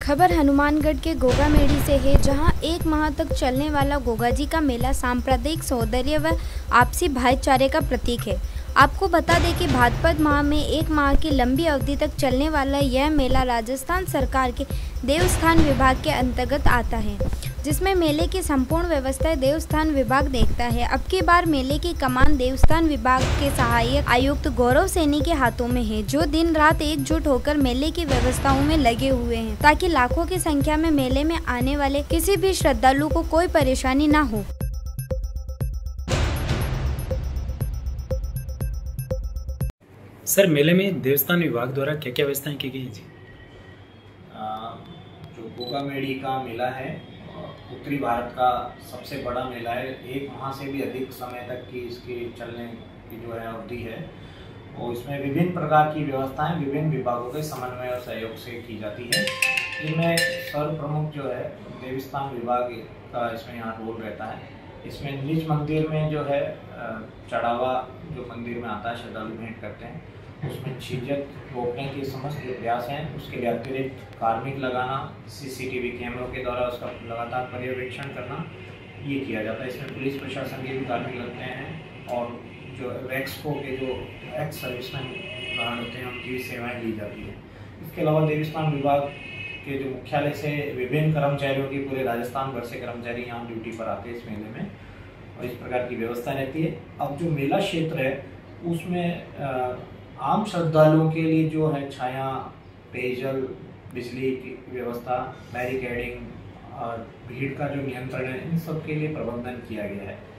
खबर हनुमानगढ़ के गोगा मेढ़ी से है, जहां एक माह तक चलने वाला गोगा जी का मेला सांप्रदायिक सौंदर्य व आपसी भाईचारे का प्रतीक है। आपको बता दें कि भाद्रपद माह में एक माह की लंबी अवधि तक चलने वाला यह मेला राजस्थान सरकार के देवस्थान विभाग के अंतर्गत आता है, जिसमें मेले की संपूर्ण व्यवस्थाएं देवस्थान विभाग देखता है। अब की बार मेले की कमान देवस्थान विभाग के सहायक आयुक्त गौरव सैनी के हाथों में है, जो दिन रात एकजुट होकर मेले की व्यवस्थाओं में लगे हुए हैं, ताकि लाखों की संख्या में मेले में आने वाले किसी भी श्रद्धालु को कोई परेशानी न हो। सर, मेले में देवस्थान विभाग द्वारा क्या क्या व्यवस्थाएं की गई हैं जी? जो गोगा मेढ़ी का मेला है, उत्तरी भारत का सबसे बड़ा मेला है। एक माह से भी अधिक समय तक की इसकी चलने की जो है अवधि है, और इसमें विभिन्न प्रकार की व्यवस्थाएं विभिन्न विभागों के समन्वय और सहयोग से की जाती है। इनमें सर्वप्रमुख जो है देवस्थान विभाग का इसमें यहाँ रोल रहता है। इसमें निज मंदिर में जो है चढ़ावा जो मंदिर में आता है, श्रद्धालु भेंट करते हैं, उसमें छिजत रोकने के समस्त प्रयास हैं। उसके लिए अतिरिक्त कार्मिक लगाना, सीसीटीवी कैमरों के द्वारा उसका लगातार पर्यवेक्षण करना, ये किया जाता है। इसमें पुलिस प्रशासन के भी कार्मिक लगते हैं, और जो एक्सपो के जो एक्स सर्विसमैन गार्ड होते हैं उनकी भी सेवाएं ली जाती है। इसके अलावा देवस्थान विभाग के जो मुख्यालय से विभिन्न कर्मचारियों की पूरे राजस्थान भर से कर्मचारी यहाँ ड्यूटी पर आते हैं इस मेले में, और इस प्रकार की व्यवस्था रहती है। अब जो मेला क्षेत्र है उसमें आम श्रद्धालुओं के लिए जो है छाया, पेयजल, बिजली की व्यवस्था, बैरिकेडिंग और भीड़ का जो नियंत्रण है, इन सब के लिए प्रबंधन किया गया है।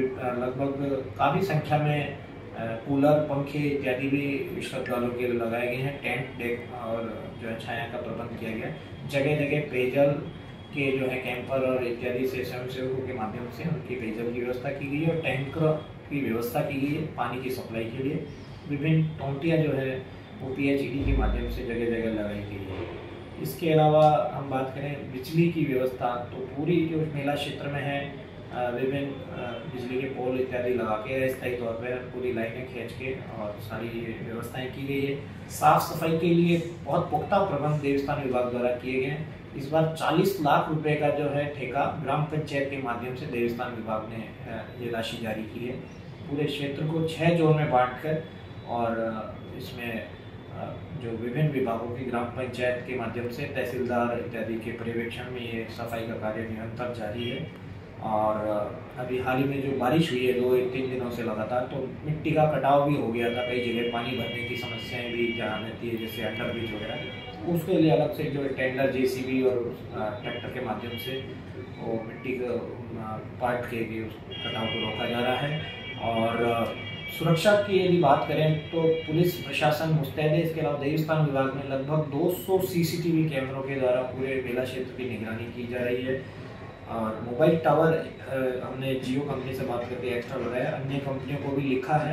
लगभग काफ़ी संख्या में कूलर, पंखे इत्यादि भी श्रद्धालुओं के लिए लगाए गए हैं। टेंट, डेक और जो है छाया का प्रबंध किया गया है। जगह जगह पेयजल के जो है कैंपर और इत्यादि से स्वयंसेवकों के माध्यम से उनकी पेयजल की व्यवस्था की गई है, और टैंकर की व्यवस्था की गई है पानी की सप्लाई के लिए। विभिन्न टोंटियाँ जो है वो PHED के माध्यम से जगह जगह लगाई गई है। इसके अलावा हम बात करें बिजली की व्यवस्था, तो पूरी जो मेला क्षेत्र में है विभिन्न बिजली के पोल इत्यादि लगा के अस्थायी तौर पर पूरी लाइनें खींच के और सारी व्यवस्थाएं की गई है। साफ सफाई के लिए बहुत पुख्ता प्रबंध देवस्थान विभाग द्वारा किए गए हैं। इस बार 40 लाख रुपए का जो है ठेका ग्राम पंचायत के माध्यम से देवस्थान विभाग ने ये राशि जारी की है। पूरे क्षेत्र को 6 जोन में बांटकर, और इसमें जो विभिन्न विभागों की ग्राम पंचायत के माध्यम से तहसीलदार इत्यादि के पर्यवेक्षण में ये सफाई का कार्य निरंतर जारी है। और अभी हाल ही में जो बारिश हुई है 2-3 दिनों से लगातार, तो मिट्टी का कटाव भी हो गया था। कई जगह पानी भरने की समस्याएं भी जहाँ रहती है, जैसे अंडर ब्रिज वगैरह, उसके लिए अलग से जो टेंडर, JCB और ट्रैक्टर के माध्यम से वो मिट्टी को पाट के उस कटाव को रोका जा रहा है। और सुरक्षा की यदि बात करें तो पुलिस प्रशासन मुस्तैद है। इसके अलावा देवस्थान विभाग में लगभग 200 CCTV कैमरों के द्वारा पूरे मेला क्षेत्र की निगरानी की जा रही है। और मोबाइल टावर हमने जियो कंपनी से बात करके एक्स्ट्रा लगाया, अन्य कंपनियों को भी लिखा है।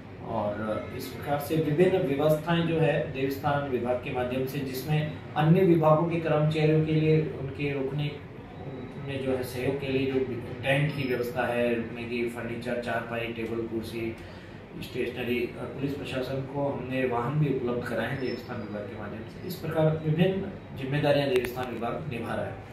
और इस प्रकार से विभिन्न व्यवस्थाएं जो है देवस्थान विभाग के माध्यम से, जिसमें अन्य विभागों के कर्मचारियों के लिए उनके रुकने में जो है सहयोग के लिए जो टेंट की व्यवस्था है, रुकने की फर्नीचर, चारपाई, टेबल, कुर्सी, स्टेशनरी, पुलिस प्रशासन को हमने वाहन भी उपलब्ध कराए हैं देवस्थान विभाग के माध्यम से। इस प्रकार विभिन्न जिम्मेदारियां देवस्थान विभाग निभा रहा है।